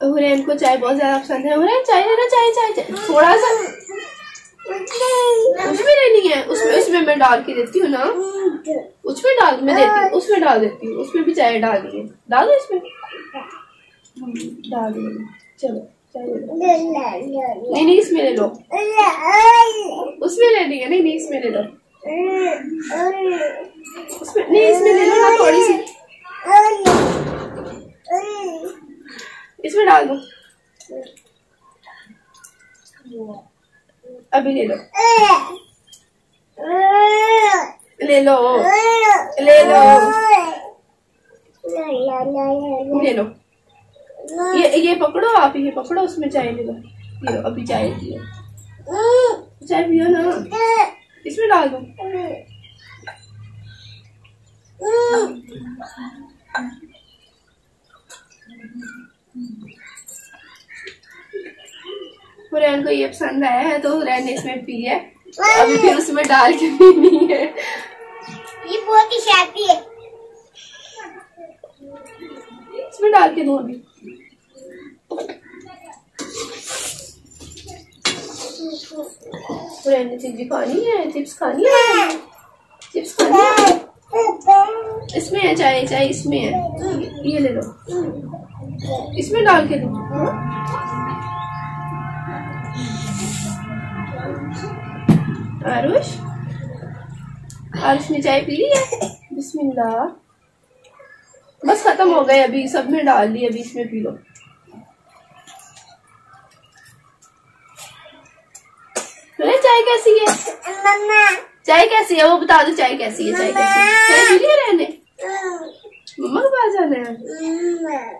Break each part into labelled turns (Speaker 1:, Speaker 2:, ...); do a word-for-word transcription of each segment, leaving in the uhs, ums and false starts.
Speaker 1: हुरैन को चाय बहुत ज्यादा पसंद है। हुरैन चाय लेना, चाय चाय चाय थोड़ा सा उसमें लेनी है। उसमें उसमें मैं डाल के देती हूँ ना, उसमें डाल मैं देती हूँ, उसमें डाल देती हूँ। उसमें भी चाय डाली है, डाल दो इसमें, डाल दो। चलो नहीं नहीं इसमें ले लो, उसमें लेनी है। नहीं नहीं इसमें ले लो, उसमें नहीं इसमें ले लो ना थोड़ी सी, इसमें डाल दो। अभी ले लो, ले लो ले लो ले लो। ये ये पकड़ो आप, ये पकड़ो, उसमें चाय ले लो। ये लो अभी चाय पियो, चाय पियो ना, इसमें डाल दो। हुरैन को ये पसंद आया है तो हुरैन ने इसमें पी है, अभी फिर उसमें डाल के पीनी है।
Speaker 2: ये बहुत ही शादी है,
Speaker 1: इसमें डाल के दो अभी। हुरैन ने चिप्स खानी है, चिप्स खानी है, चिप्स खानी है। इसमें है चाय, चाय इसमें है, ये ले लो, इसमें डाल के दो। आरुष, आरुष ने चाय पी ली है, बिस्मिल्लाह। बस खत्म हो गए, अभी सब में डाल दी, अभी इसमें पी लो। अरे चाय कैसी है, चाय कैसी है वो बता दो, चाय कैसी है, चाय कैसी है? चाय पी ली रहने, मम्मा के पास जाना है।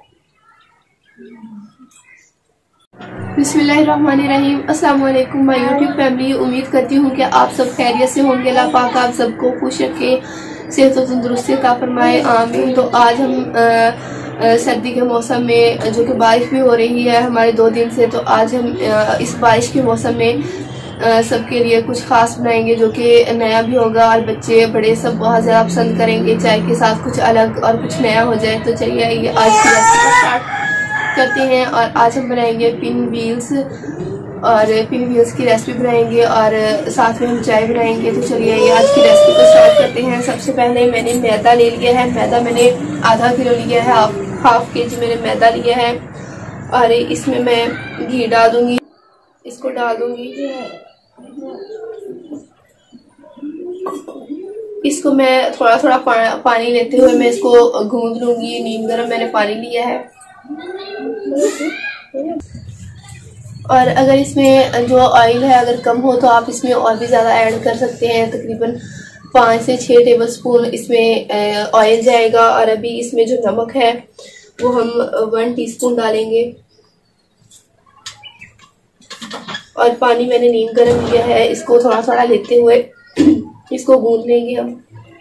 Speaker 1: बिस्मिल्लाहिर्रहमानिर्रहीम। अस्सलाम वालेकुम माय यूट्यूब फैमिली, उम्मीद करती हूँ कि आप सब खैरियत से होंगे। अल्लाह पाक आप सबको खुश रखे, सेहत और तंदुरुस्ती अता फरमाए, आमीन। तो आज हम आ, आ, सर्दी के मौसम में, जो कि बारिश भी हो रही है हमारे दो दिन से, तो आज हम आ, इस बारिश के मौसम में सबके लिए कुछ खास बनाएंगे जो कि नया भी होगा और बच्चे बड़े सब बहुत ज़्यादा पसंद करेंगे। चाय के साथ कुछ अलग और कुछ नया हो जाए। तो चलिए ये आज की रेसिपी स्टार्ट करते हैं। और आज हम बनाएंगे पिन व्हील्स, और पिन व्हील्स की रेसिपी बनाएंगे और साथ में हम चाय बनाएंगे। तो चलिए ये आज की रेसिपी को स्टार्ट करते हैं। सबसे पहले मैंने मैदा ले लिया है, मैदा मैंने आधा किलो लिया है, हाफ हाफ के जी मैंने मैदा लिया है। और इसमें मैं घी डाल दूंगी, इसको डाल दूंगी, इसको मैं थोड़ा थोड़ा पा, पानी लेते हुए मैं इसको गूंद लूंगी। नीम गर्म मैंने पानी लिया है। और अगर इसमें जो ऑयल है अगर कम हो तो आप इसमें और भी ज़्यादा ऐड कर सकते हैं। तकरीबन पाँच से छः टेबल स्पून इसमें ऑयल जाएगा। और अभी इसमें जो नमक है वो हम वन टीस्पून डालेंगे। और पानी मैंने नीम गर्म लिया है, इसको थोड़ा थोड़ा लेते हुए इसको गूंद लेंगे हम।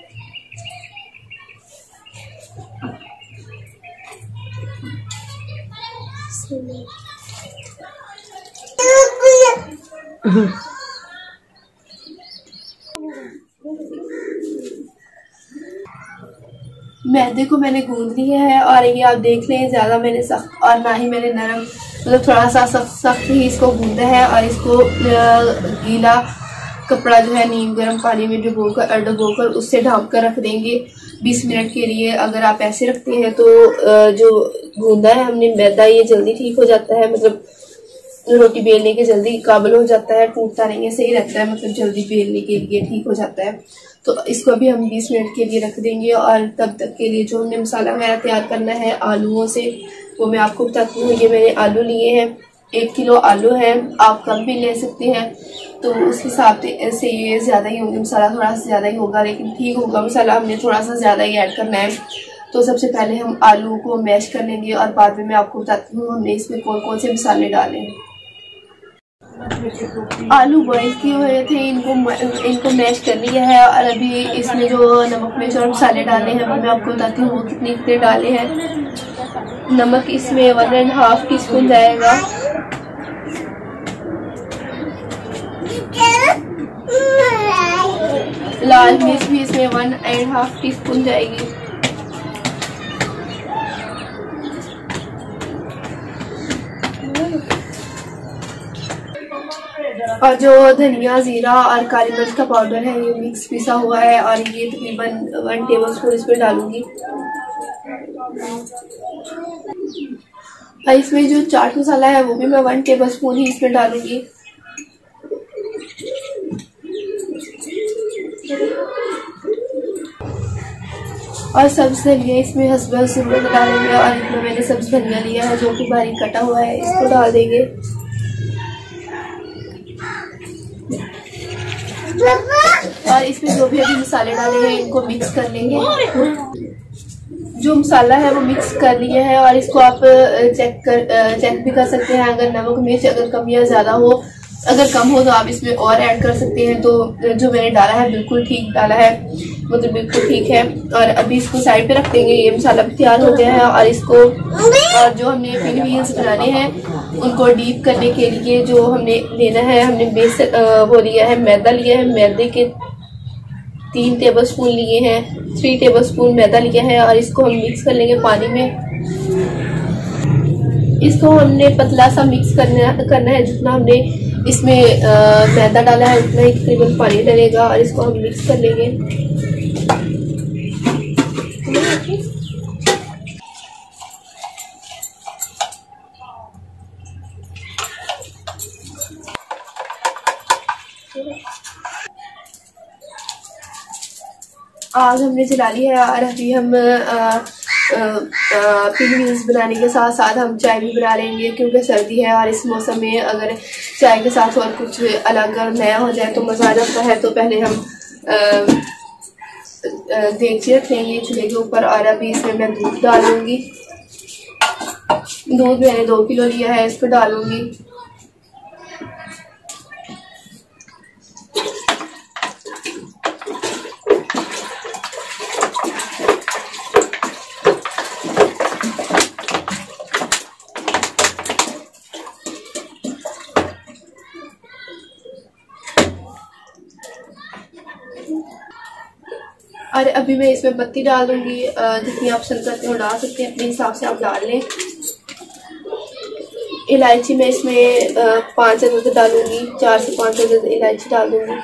Speaker 1: मैदे को मैंने गूंद लिया है और ये आप देख लें, ज़्यादा मैंने सख्त और ना ही मैंने नरम, मतलब थोड़ा सा सख्त सख्त ही इसको गूंदा है। और इसको गीला कपड़ा जो है नीम गर्म पानी में डुबो कर डुबो कर उससे ढक कर रख देंगे बीस मिनट के लिए। अगर आप ऐसे रखते हैं तो जो गूंदा है हमने मैदा ये जल्दी ठीक हो जाता है, मतलब रोटी बेलने के जल्दी काबिल हो जाता है, टूटता नहीं है, सही रहता है, मतलब जल्दी बेलने के लिए ठीक हो जाता है। तो इसको भी हम बीस मिनट के लिए रख देंगे। और तब तक के लिए जो हमने मसाला वगैरह तैयार करना है आलूओं से, वो मैं आपको बताती हूँ। ये मैंने आलू लिए हैं, एक किलो आलू है, आप कम भी ले सकते हैं। तो उस हिसाब से ये ज़्यादा ही होंगे, मसाला थोड़ा सा ज़्यादा ही होगा, लेकिन ठीक होगा मसाला, हमने थोड़ा सा ज़्यादा ही ऐड करना है। तो सबसे पहले हम आलू को मैश कर लेंगे और बाद में मैं आपको बताती हूँ हमने इसमें कौन कौन से मसाले डाले हैं। आलू बॉईल किए हुए थे, इनको इनको मैश कर लिया है। और अभी इसमें जो नमक मिर्च और मसाले डाले हैं वो मैं आपको बताती हूँ वो कितने कितने डाले हैं। नमक इसमें one and half teaspoon जाएगा। लाल मिर्च भी इसमें one and half teaspoon जाएगी। और जो धनिया, ज़ीरा और काली मिर्च का पाउडर है ये मिक्स पिसा हुआ है और ये तकरीबन वन टेबल स्पून इसमें डालूंगी। और इसमें जो चाट मसाला है वो भी मैं वन टेबल स्पून ही इसमें डालूंगी। और सब्ज़ धनिया इसमें हस्बल सुबह डालेंगे और इतना मैंने सब्ज़ धनिया लिया है जो कि बारीक कटा हुआ है, इसको डाल देंगे। और इसमें जो भी अभी मसाले डाले हैं इनको मिक्स कर लेंगे। जो मसाला है वो मिक्स कर लिया है और इसको आप चेक कर चेक भी कर सकते हैं। अगर नमक मिर्च अगर कम या ज़्यादा हो, अगर कम हो तो आप इसमें और ऐड कर सकते हैं। तो जो मैंने डाला है बिल्कुल ठीक डाला है, मतलब तो बिल्कुल ठीक है। और अभी इसको साइड पे रख देंगे। ये मसाला भी तैयार हो गया है और इसको और जो हमने पिन व्हील्स बनाने हैं उनको डीप करने के लिए जो हमने लेना है, हमने बेसन वो लिया है, मैदा लिया है। मैदे के तीन टेबल स्पून लिए हैं, थ्री टेबल स्पून मैदा लिया है और इसको हम मिक्स कर लेंगे पानी में। इसको हमने पतला सा मिक्स करना करना है। जितना हमने इसमें आ, मैदा डाला है उतना ही तकरीबन पानी डलेगा और इसको हम मिक्स कर लेंगे। आग हमने जला ली है और अभी हम पिन व्हील्स बनाने के साथ साथ हम चाय भी बना लेंगे, क्योंकि सर्दी है और इस मौसम में अगर चाय के साथ और कुछ अलग और नया हो जाए तो मज़ा आ जाता है। तो पहले हम देगची रख लेंगे चूल्हे के ऊपर और अभी इसमें मैं दूध डालूंगी। दूध मैंने दो किलो लिया है, इसको डालूंगी। और अभी मैं इसमें पत्ती डाल दूंगी। जितनी आप पसंद करते हो डाल सकते हैं, अपने हिसाब से आप डाल लें। इलायची मैं इसमें पाँच अदद डालूंगी, चार से पाँच अदद इलायची डाल दूंगी।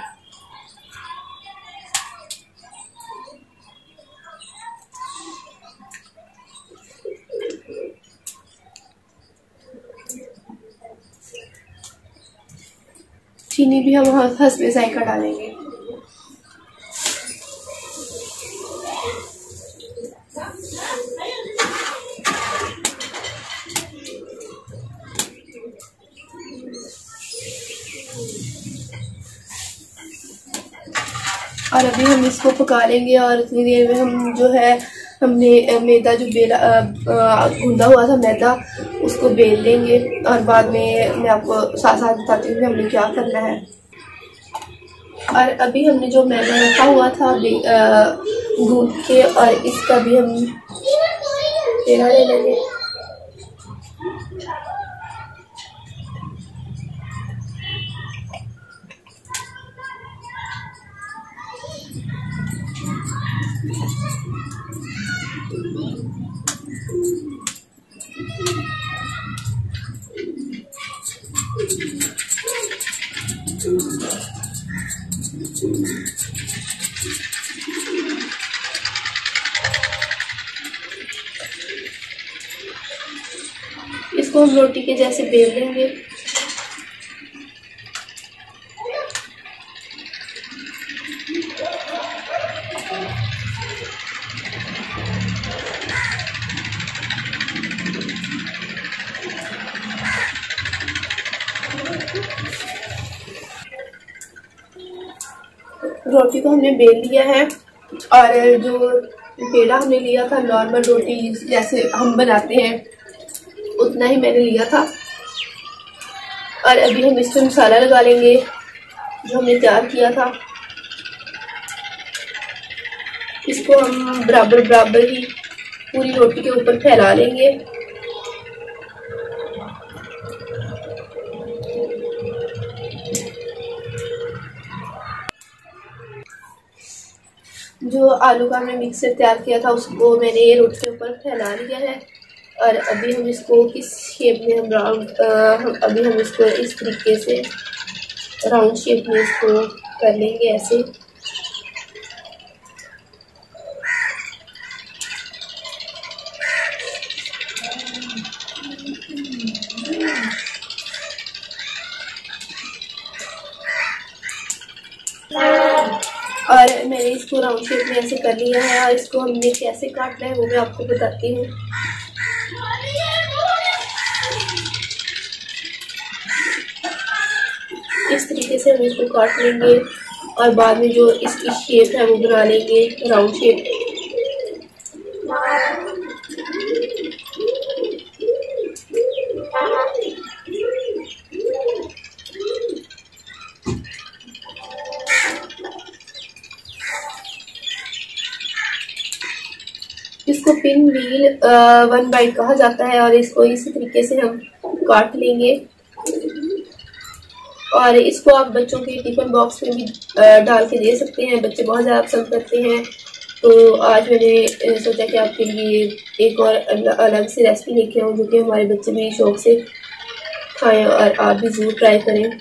Speaker 1: चीनी भी हम हस्बे जायका डालेंगे। और अभी हम इसको पका लेंगे और इतनी देर में हम जो है हमने मैदा जो बेला गूंदा हुआ था मैदा उसको बेल लेंगे और बाद में मैं आपको साथ साथ बताती हूँ कि हमने क्या करना है। और अभी हमने जो मैदा रखा हुआ था गूंद के और इसका भी हम पेड़ा ले लेंगे। इसको हम रोटी के जैसे बेल लेंगे। रोटी को हमने बेल लिया है और जो पेड़ा हमने लिया था नॉर्मल रोटी जैसे हम बनाते हैं उतना ही मैंने लिया था। और अभी हम इसमें मसाला लगा लेंगे जो हमने तैयार किया था। इसको हम बराबर बराबर ही पूरी रोटी के ऊपर फैला लेंगे। जो आलू का हमने मिक्सर तैयार किया था उसको मैंने ये रोटी के ऊपर फैला लिया है। और अभी हम इसको किस शेप में हम राउंड अभी हम इसको इस तरीके से राउंड शेप में इसको कर लेंगे ऐसे। और मैंने इसको राउंड शेप में ऐसे कर लिया है और इसको हमने कैसे काटना है वो मैं आपको बताती हूँ। इस तरीके से हम इसको काट लेंगे और बाद में जो इसकी शेप है वो बना लेंगे राउंड शेप। इसको पिन व्हील वन बाइट कहा जाता है और इसको इसी तरीके से हम काट लेंगे। और इसको आप बच्चों के टिफिन बॉक्स में भी डाल के दे सकते हैं, बच्चे बहुत ज़्यादा पसंद करते हैं। तो आज मैंने सोचा कि आपके लिए एक और अलग सी रेसिपी लेके आऊँ जो कि हमारे बच्चे भी शौक से खाएं और आप भी ज़रूर ट्राई करें।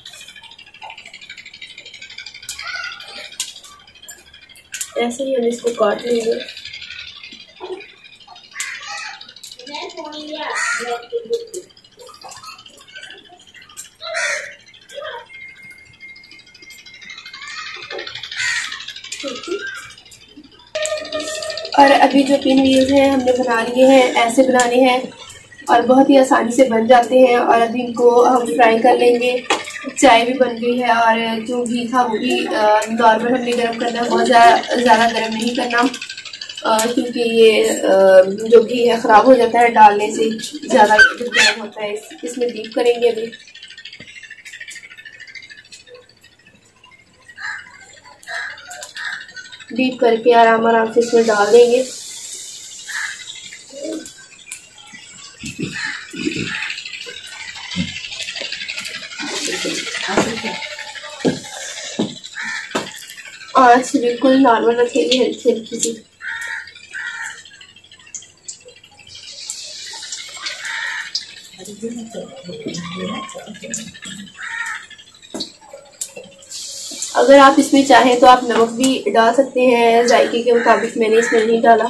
Speaker 1: ऐसे ही हम इसको काट लेंगे। और अभी जो पिन व्हील्स हैं हमने बना लिए हैं, ऐसे बनाने हैं और बहुत ही आसानी से बन जाते हैं। और अभी इनको हम फ्राई कर लेंगे। चाय भी बन गई है और जो घी था वो भी नॉर्मल हमने गर्म करना है, बहुत ज़्यादा ज़्यादा गर्म नहीं करना क्योंकि ये जो घी है ख़राब हो जाता है डालने से, ज़्यादा गर्म होता है। इसमें डीप करेंगे अभी। डीप करके आराम आराम से इसमें डाल देंगे। आँच बिल्कुल नॉर्मल रखेंगे, हल्की हल्की सी। अगर आप इसमें चाहें तो आप नमक भी डाल सकते हैं जायके के मुताबिक, मैंने इसमें नहीं डाला।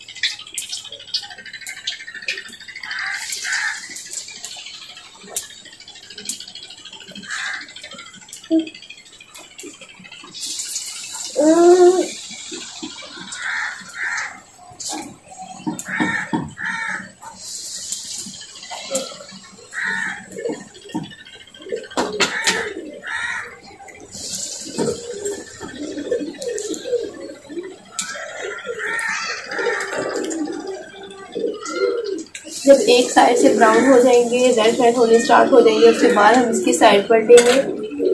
Speaker 1: जब एक साइड से ब्राउन हो जाएंगे, रेड रेड होने स्टार्ट हो जाएंगे, उसके बाद हम इसकी साइड पलटेंगे।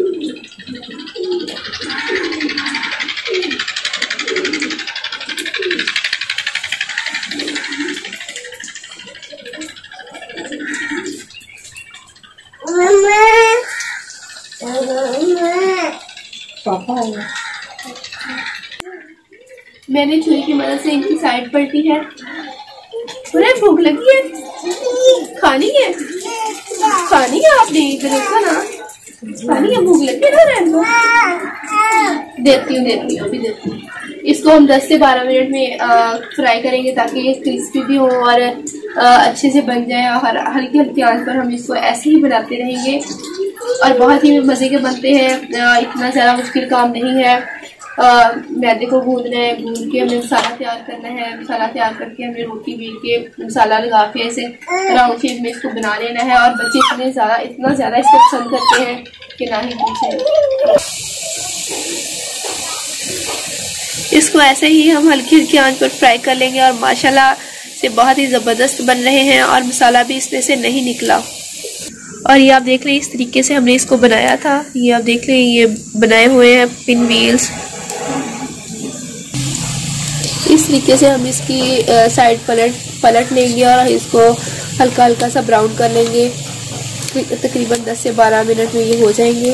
Speaker 1: मैंने छुरी की मदद से इनकी साइड पलटी है। अरे भूख लगी है, खानी है खानी है आपने देखा ना, खानी है, भूख लगी है ना। रहने दो, देती हूँ देती हूँ अभी देती हूँ। इसको हम दस से बारह मिनट में आ, फ्राई करेंगे ताकि ये क्रिस्पी भी हो और आ, अच्छे से बन जाए। और हल्की हल्की आंच पर हम इसको ऐसे ही बनाते रहेंगे और बहुत ही मज़े के बनते हैं। आ, इतना ज़्यादा मुश्किल काम नहीं है। मैदे को गूंदना है, गूंद के हमें मसाला तैयार करना है। मसाला तैयार करके हमें रोटी बेल के मसाला लगा के ऐसे राउंड शेप में इसको बना लेना है। और बच्चे इतने ज़्यादा इतना ज़्यादा इसको पसंद करते हैं कि ना ही पूछें। इसको ऐसे ही हम हल्की हल्की आंच पर फ्राई कर लेंगे और माशाल्लाह से बहुत ही ज़बरदस्त बन रहे हैं और मसाला भी इसमें से नहीं निकला। और ये आप देख रहे हैं इस तरीके से हमने इसको बनाया था। ये आप देख रहे हैं ये बनाए हुए हैं पिन व्हील्स। इस तरीके से हम इसकी साइड पलट पलट लेंगे और इसको हल्का हल्का सा ब्राउन कर लेंगे। तकरीबन दस से बारह मिनट में ये हो जाएंगे।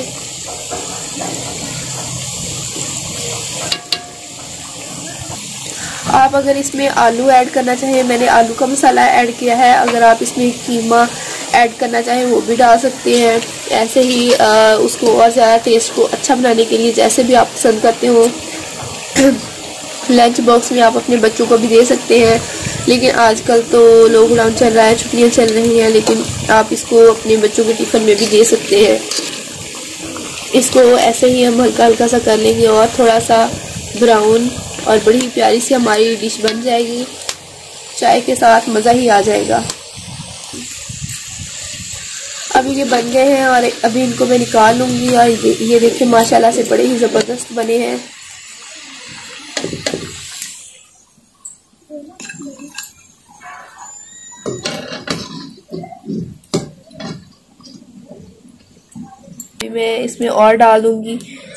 Speaker 1: आप अगर इसमें आलू ऐड करना चाहें, मैंने आलू का मसाला ऐड किया है। अगर आप इसमें कीमा ऐड करना चाहें वो भी डाल सकते हैं। ऐसे ही आ, उसको और ज़्यादा टेस्ट को अच्छा बनाने के लिए जैसे भी आप पसंद करते हो लंच बॉक्स में आप अपने बच्चों को भी दे सकते हैं। लेकिन आजकल तो लॉकडाउन चल रहा है, छुट्टियां चल रही हैं, लेकिन आप इसको अपने बच्चों के टिफ़िन में भी दे सकते हैं। इसको ऐसे ही हम हल्का हल्का सा कर लेंगे और थोड़ा सा ब्राउन, और बड़ी प्यारी सी हमारी डिश बन जाएगी। चाय के साथ मज़ा ही आ जाएगा। अभी ये बन गए हैं और अभी इनको मैं निकाल लूँगी। और ये देखिए माशाल्लाह से बड़े ही ज़बरदस्त बने हैं। मैं इसमें और डाल दूँगी।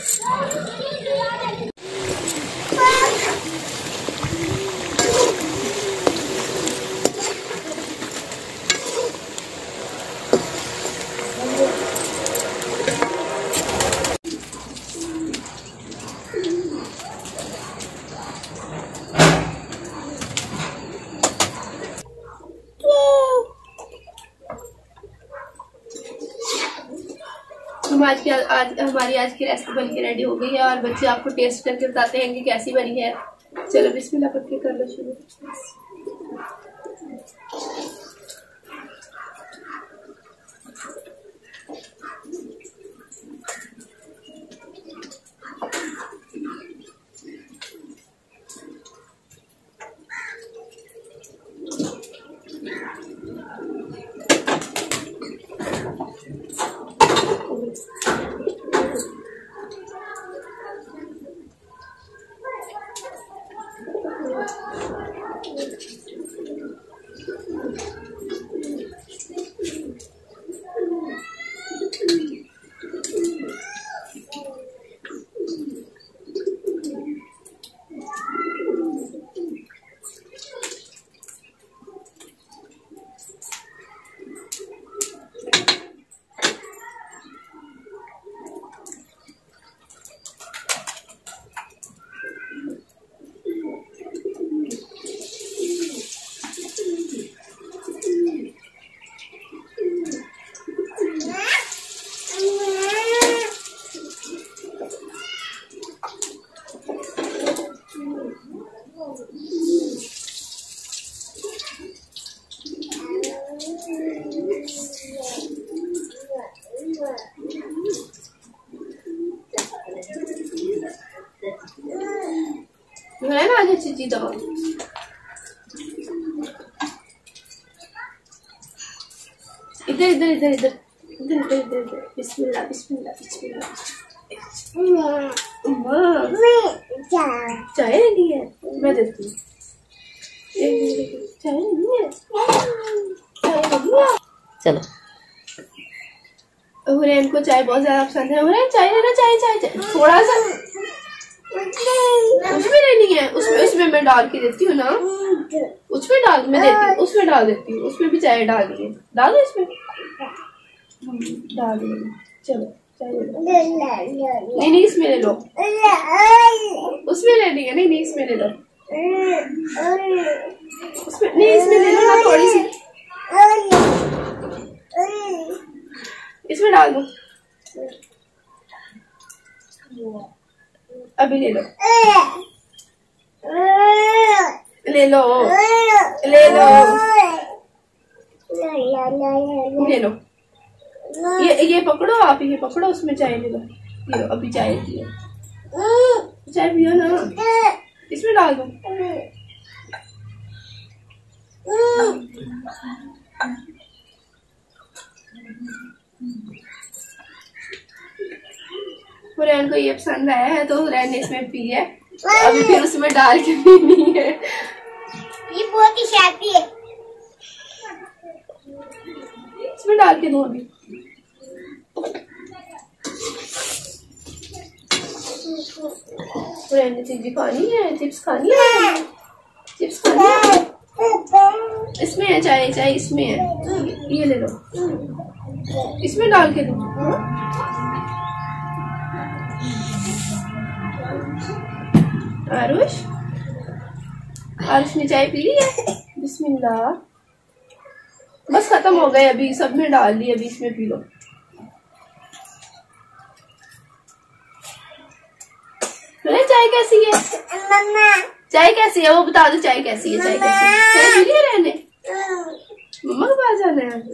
Speaker 1: हम आज की आज हमारी आज की रेसिपी बन के रेडी हो गई है और बच्चे आपको टेस्ट करके बताते हैं कि कैसी बनी है। चलो बिस्मिल्लाह पढ़ के कर लो शुरू। है ना आज अच्छी चीज दबा इधर इधर इधर इधर इधर इधर इधर बिस्मिल्लाह बिस्मिल्लाह बिस्मिल्लाह। चाय नहीं है, मैं देती हूँ। चाय नहीं है, चाय नहीं है। चलो हुरैन को चाय बहुत ज्यादा पसंद है। हुरैन चाय लेना, चाय चाय चाय थोड़ा सा उसमें लेनी है। उसमें उसमें मैं डाल के देती हूँ ना, उसमें डाल मैं देती हूँ, उसमें डाल देती हूँ। उसमें भी चाय डाल दी है, डाल दो इसमें, डाल दो। चलो चाय ले लो। नहीं नहीं इसमें ले लो, उसमें लेनी है। नहीं नहीं इसमें ले लो, उसमें नहीं इसमें ले लो ना थोड़ी सी, इसमें डाल दो। अभी ले लो ले लो ले लो ले लो। ये ये पकड़ो, आप ये पकड़ो, उसमें चाय ले लो। ये लो अभी चाय पियो, चाय पियो ना, इसमें डाल दो। हुरैन को ये पसंद आया है तो हुरैन ने इसमें पी है, अभी फिर उसमें डाल के पीनी है।
Speaker 2: ये बहुत ही शैती है,
Speaker 1: इसमें डाल के दो अभी। हुरैन ने चिप्स खानी है, चिप्स खानी है, चिप्स खानी है। इसमें है चाय, चाय इसमें है, ये ले लो, इसमें डाल के दो। आरुष आरुष ने चाय पी ली है, बिस्मिल्लाह। बस खत्म हो गए अभी, सब में डाल दी, अभी इसमें पी लो। चाय कैसी है? चाय कैसी है वो बता दो, चाय कैसी है? चाय कैसी है? चाय पी लिया रहने? मम्मा के पास जाना है।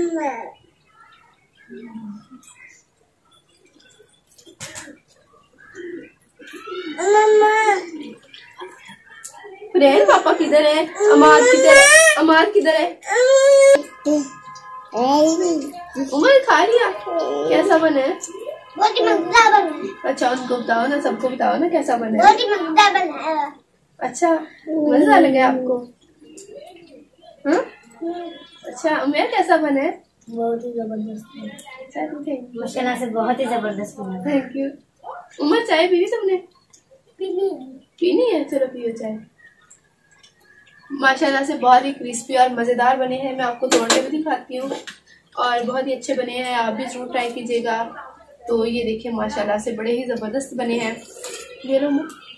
Speaker 1: फ्रेंड पापा किधर है? अमार किधर है? अमार किधर है? उमर खा लिया? कैसा बना है?
Speaker 2: बहुत ही मजेदार बना है।
Speaker 1: अच्छा उनको बताओ ना, सबको बताओ ना कैसा बना है।
Speaker 2: बहुत ही मजेदार बना है। अच्छा
Speaker 1: मजा लगा आपको? हाँ अच्छा उमेर कैसा बना है?
Speaker 2: बहुत ही जबरदस्त माशाल्लाह से, बहुत ही जबरदस्त बना है।
Speaker 1: Thank you. उमर चाय पी तुमने?
Speaker 2: पीनी
Speaker 1: पीनी है, चलो पियो चाय। माशाल्लाह से बहुत ही क्रिस्पी और मजेदार बने हैं। मैं आपको तोड़ने भी दिखाती हूँ और बहुत ही अच्छे बने हैं, आप भी जरूर ट्राई कीजिएगा। तो ये देखिए माशाल्लाह से बड़े ही ज़बरदस्त बने हैं। ये लो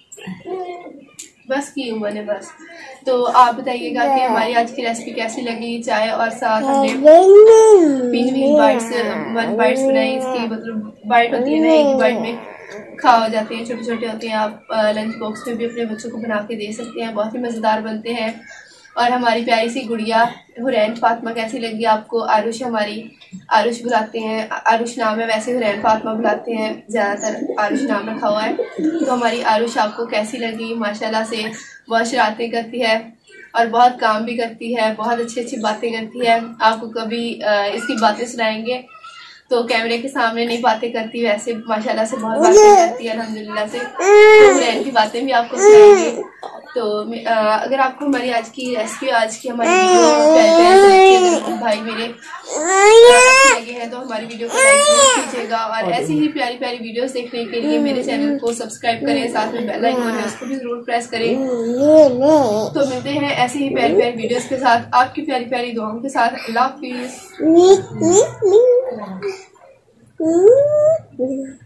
Speaker 1: बस की उम्र है बस। तो आप बताइएगा कि हमारी आज की रेसिपी कैसी लगी। चाय और साथ हमने pinch pinch bites one bites बनाई। इसकी मतलब बाइट होती है ना, एक बाइट में खा हो जाते हैं, छोटे छोटे होते हैं। आप लंच बॉक्स में भी अपने बच्चों को बना के दे सकते हैं, बहुत ही मज़ेदार बनते हैं। और हमारी प्यारी सी गुड़िया हुरैन फातिमा कैसी लगी आपको? आरुष हमारी, आरुष बुलाते हैं, आरुष नाम है, वैसे हुरैन फातिमा बुलाते हैं, ज़्यादातर आरुष नाम रखा हुआ है। तो हमारी आरुष आपको कैसी लगी? माशाल्लाह से बहुत शरारतें करती है और बहुत काम भी करती है, बहुत अच्छी अच्छी बातें करती है। आपको कभी इसकी बातें सुनाएंगे। तो कैमरे के सामने नहीं बातें करती, वैसे माशाल्लाह से बहुत बातें करती है अल्हम्दुलिल्लाह से। तो हुरैन की बातें भी आपको सुनाएंगे। तो आ, अगर आपको हमारी आज की रेसिपी, आज की हमारी वीडियो भाई मेरे अच्छी लगे हैं तो हमारी वीडियो को लाइक जरूर कीजिएगा। और ऐसी ही प्यारी प्यारी वीडियोस देखने के लिए मेरे चैनल को सब्सक्राइब करें, साथ में बेल आइकन है उसको भी जरूर प्रेस करें। तो मिलते हैं ऐसी ही प्यारी प्यारी वीडियोस के साथ, आपकी प्यारी प्यारी दुआओं के साथ। अल्लाह हाफिज़।